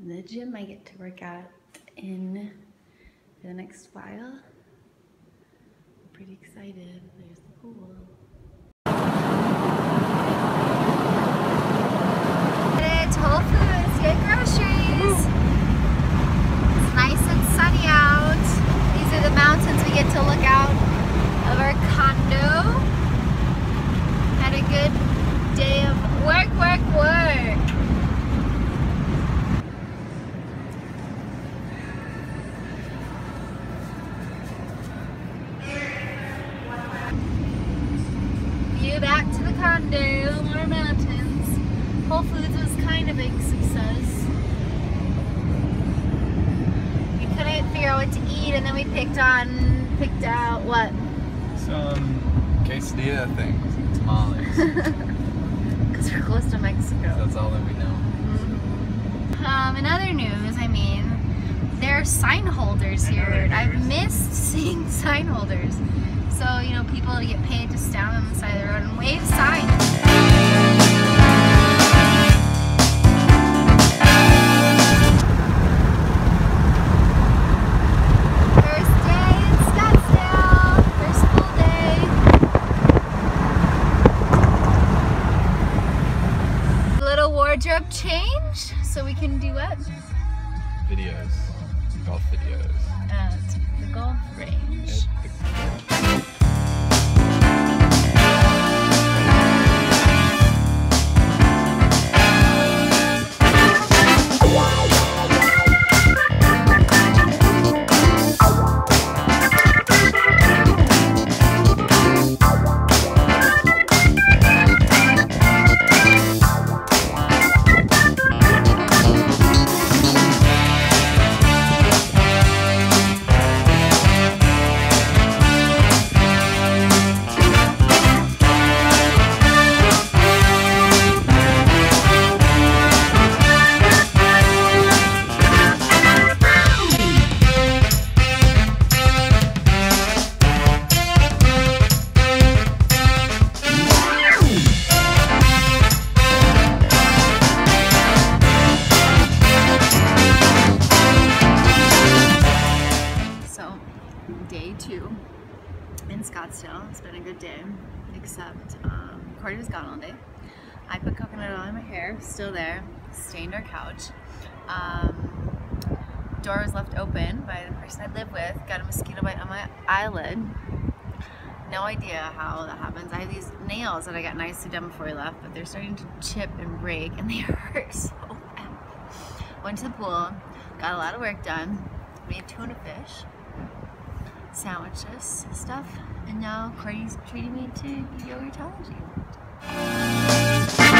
the gym I get to work out in for the next while. I'm pretty excited. There's the pool. Headed to Whole Foods, get groceries. It's nice and sunny out. These are the mountains we get to look out of our condo. Had a good day of work. View back to the condo, more mountains. Whole Foods was kind of a big success. We couldn't figure out what to eat, and then we picked out what? Some quesadilla things, tamales. Because we're close to Mexico. That's all that we know. In other news, there are sign holders here. I've missed seeing sign holders. So, you know, people get paid to stand on the side of the road and wave signs. First day in Scottsdale. First full day. Little wardrobe change so we can do what? Videos. Golf videos. At the golf range. Day 2 in Scottsdale. It's been a good day, except Cordy was gone all day. I put coconut oil in my hair, still there, stained our couch. Door was left open by the person I live with, got a mosquito bite on my eyelid. No idea how that happens. I have these nails that I got nicely done before we left, but they're starting to chip and break and they hurt so bad. Went to the pool, got a lot of work done, made tuna fish, sandwiches, stuff, and now Cordy's treating me to yogurtology.